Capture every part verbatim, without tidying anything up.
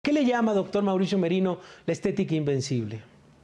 ¿Qué le llama, doctor Mauricio Merino, la estética invencible?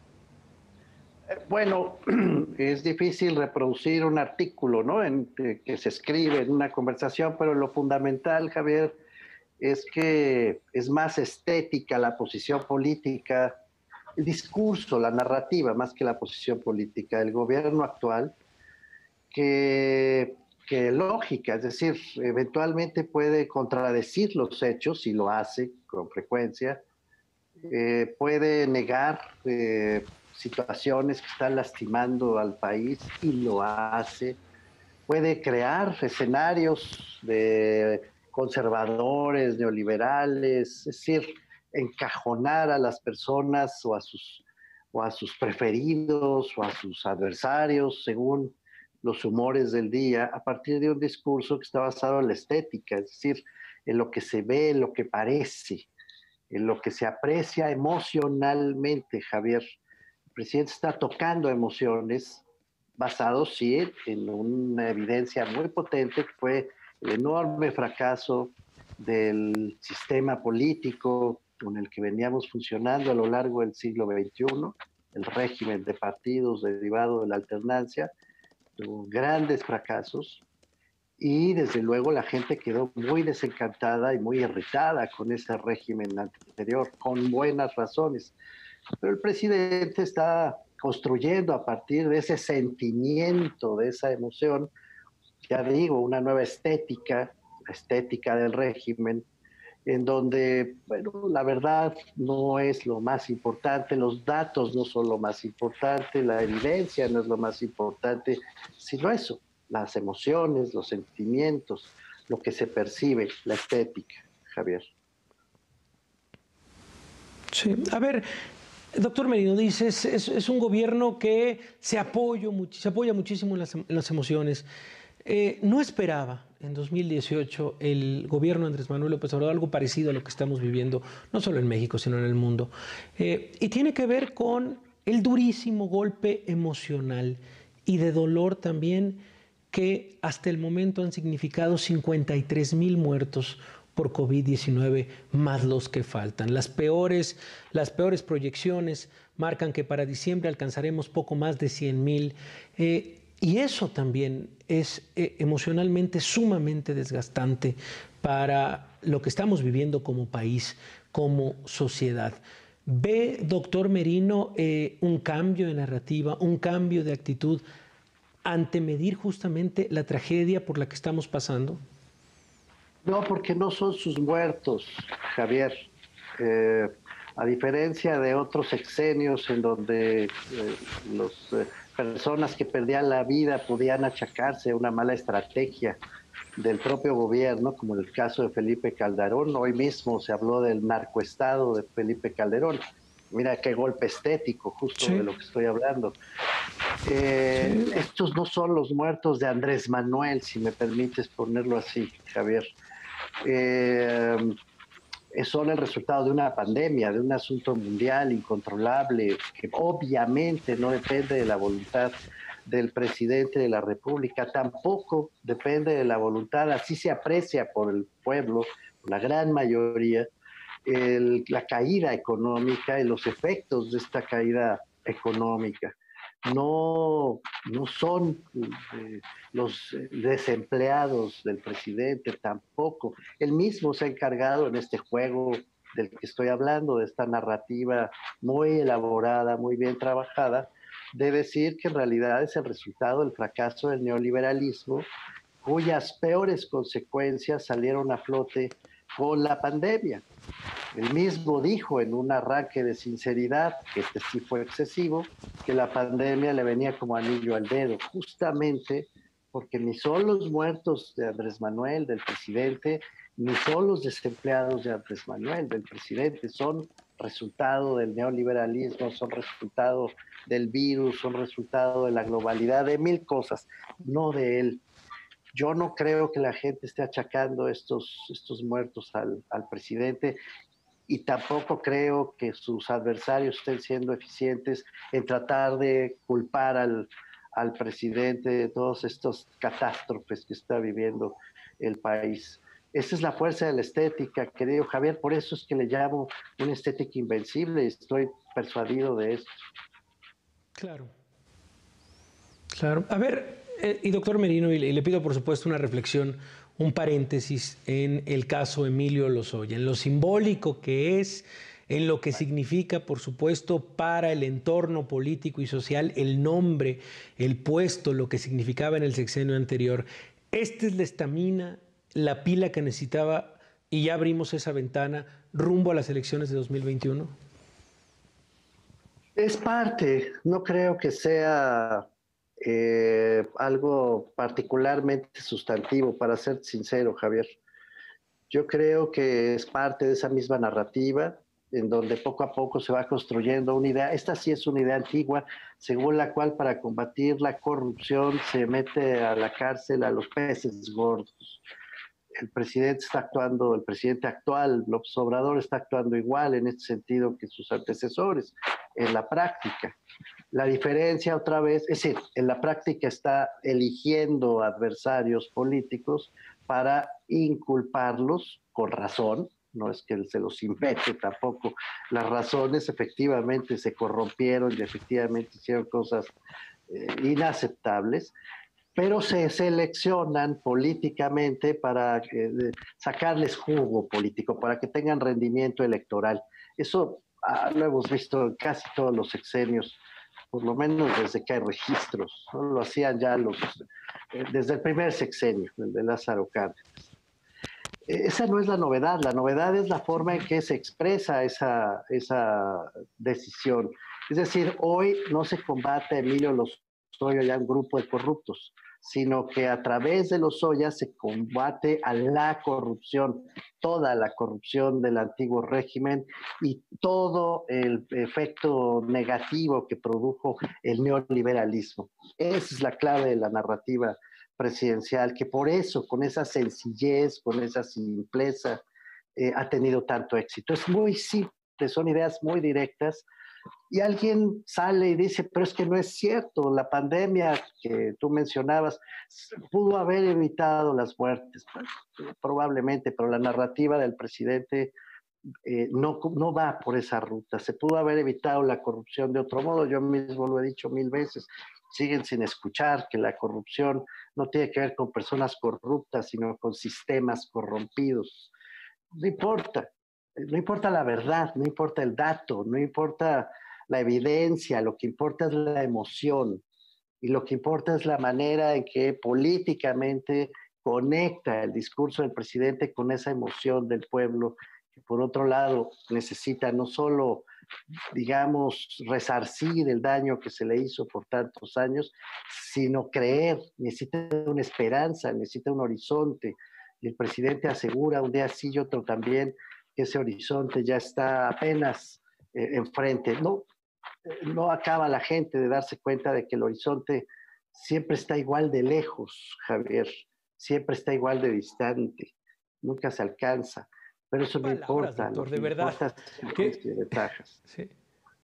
Bueno, es difícil reproducir un artículo, ¿no? En, que, que se escribe en una conversación, pero lo fundamental, Javier, es que es más estética la posición política, el discurso, la narrativa, más que la posición política del gobierno actual, que, que lógica, es decir, eventualmente puede contradecir los hechos y lo hace con frecuencia, eh, puede negar eh, situaciones que están lastimando al país y lo hace, puede crear escenarios de conservadores, neoliberales, es decir, encajonar a las personas o a sus, o a sus preferidos o a sus adversarios según los humores del día, a partir de un discurso que está basado en la estética, es decir, en lo que se ve, en lo que parece, en lo que se aprecia emocionalmente, Javier. El presidente está tocando emociones basados, sí, en una evidencia muy potente que fue el enorme fracaso del sistema político con el que veníamos funcionando a lo largo del siglo veintiuno, el régimen de partidos derivado de la alternancia, tuvo grandes fracasos, y desde luego la gente quedó muy desencantada y muy irritada con ese régimen anterior, con buenas razones. Pero el presidente está construyendo a partir de ese sentimiento, de esa emoción, ya digo, una nueva estética, la estética del régimen, en donde, bueno, la verdad no es lo más importante, los datos no son lo más importante, la evidencia no es lo más importante, sino eso, las emociones, los sentimientos, lo que se percibe, la estética, Javier. Sí, a ver, doctor Merino, dice, es, es, es un gobierno que se, apoyo, se apoya muchísimo en las, en las emociones. Eh, no esperaba en dos mil dieciocho el gobierno de Andrés Manuel López Obrador algo parecido a lo que estamos viviendo, no solo en México, sino en el mundo. Eh, y tiene que ver con el durísimo golpe emocional y de dolor también que hasta el momento han significado cincuenta y tres mil muertos por COVID diecinueve, más los que faltan. Las peores, las peores proyecciones marcan que para diciembre alcanzaremos poco más de cien mil. Eh, y eso también es eh, emocionalmente sumamente desgastante para lo que estamos viviendo como país, como sociedad. ¿Ve, doctor Merino, eh, un cambio de narrativa, un cambio de actitud ante medir justamente la tragedia por la que estamos pasando? No, porque no son sus muertos, Javier. Eh, a diferencia de otros sexenios en donde eh, las eh, personas que perdían la vida podían achacarse a una mala estrategia del propio gobierno, como en el caso de Felipe Calderón, hoy mismo se habló del narcoestado de Felipe Calderón. Mira qué golpe estético, justo de Sí, lo que estoy hablando. Eh, sí. estos no son los muertos de Andrés Manuel, si me permites ponerlo así, Javier. Eh, son el resultado de una pandemia, de un asunto mundial incontrolable, que obviamente no depende de la voluntad del presidente de la República, tampoco depende de la voluntad, así se aprecia por el pueblo, por la gran mayoría, el, la caída económica y los efectos de esta caída económica. No, no son eh, los desempleados del presidente tampoco. Él mismo se ha encargado en este juego del que estoy hablando, de esta narrativa muy elaborada, muy bien trabajada, de decir que en realidad es el resultado del fracaso del neoliberalismo, cuyas peores consecuencias salieron a flote con la pandemia. Él mismo dijo en un arranque de sinceridad, que este sí fue excesivo, que la pandemia le venía como anillo al dedo, justamente porque ni son los muertos de Andrés Manuel, del presidente, ni son los desempleados de Andrés Manuel, del presidente, son resultado del neoliberalismo, son resultado del virus, son resultado de la globalidad, de mil cosas, no de él. Yo no creo que la gente esté achacando estos, estos muertos al, al presidente, y tampoco creo que sus adversarios estén siendo eficientes en tratar de culpar al, al presidente de todas estas catástrofes que está viviendo el país. Esa es la fuerza de la estética, querido Javier, por eso es que le llamo una estética invencible y estoy persuadido de eso. Claro, claro. A ver, eh, y doctor Merino, y le, y le pido por supuesto una reflexión, un paréntesis en el caso Emilio Lozoya, en lo simbólico que es, en lo que significa, por supuesto, para el entorno político y social, el nombre, el puesto, lo que significaba en el sexenio anterior. Esta es la estamina, la pila que necesitaba y ya abrimos esa ventana rumbo a las elecciones de dos mil veintiuno. Es parte, no creo que sea eh, algo particularmente sustantivo, para ser sincero, Javier. Yo creo que es parte de esa misma narrativa en donde poco a poco se va construyendo una idea. Esta sí es una idea antigua, según la cual para combatir la corrupción se mete a la cárcel a los peces gordos. El presidente está actuando, el presidente actual, López Obrador, está actuando igual en este sentido que sus antecesores, en la práctica. La diferencia otra vez, es decir, en la práctica está eligiendo adversarios políticos para inculparlos con razón, no es que se los invente tampoco, las razones efectivamente se corrompieron y efectivamente hicieron cosas eh, inaceptables, pero se seleccionan políticamente para eh, sacarles jugo político, para que tengan rendimiento electoral. Eso ah, lo hemos visto en casi todos los sexenios, por lo menos desde que hay registros, ¿no? Lo hacían ya los, eh, desde el primer sexenio, el de Lázaro Cárdenas. Eh, esa no es la novedad, la novedad es la forma en que se expresa esa, esa decisión. Es decir, hoy no se combate a Emilio Lozoya y a un grupo de corruptos, sino que a través de Lozoya se combate a la corrupción, toda la corrupción del antiguo régimen y todo el efecto negativo que produjo el neoliberalismo. Esa es la clave de la narrativa presidencial, que por eso, con esa sencillez, con esa simpleza, eh, ha tenido tanto éxito. Es muy simple, son ideas muy directas, y alguien sale y dice, pero es que no es cierto, la pandemia que tú mencionabas pudo haber evitado las muertes, pues, probablemente, pero la narrativa del presidente eh, no, no va por esa ruta. Se pudo haber evitado la corrupción de otro modo, yo mismo lo he dicho mil veces, siguen sin escuchar que la corrupción no tiene que ver con personas corruptas, sino con sistemas corrompidos. No importa, no importa la verdad, no importa el dato, no importa la evidencia, lo que importa es la emoción y lo que importa es la manera en que políticamente conecta el discurso del presidente con esa emoción del pueblo, que por otro lado necesita no solo, digamos, resarcir el daño que se le hizo por tantos años, sino creer, necesita una esperanza, necesita un horizonte. Y el presidente asegura un día sí y otro también que ese horizonte ya está apenas eh, enfrente. No, no acaba la gente de darse cuenta de que el horizonte siempre está igual de lejos, Javier, siempre está igual de distante, nunca se alcanza, pero eso no Palabras, importa, lo doctor, que de verdad. importa es el juicio de ventajas. Sí.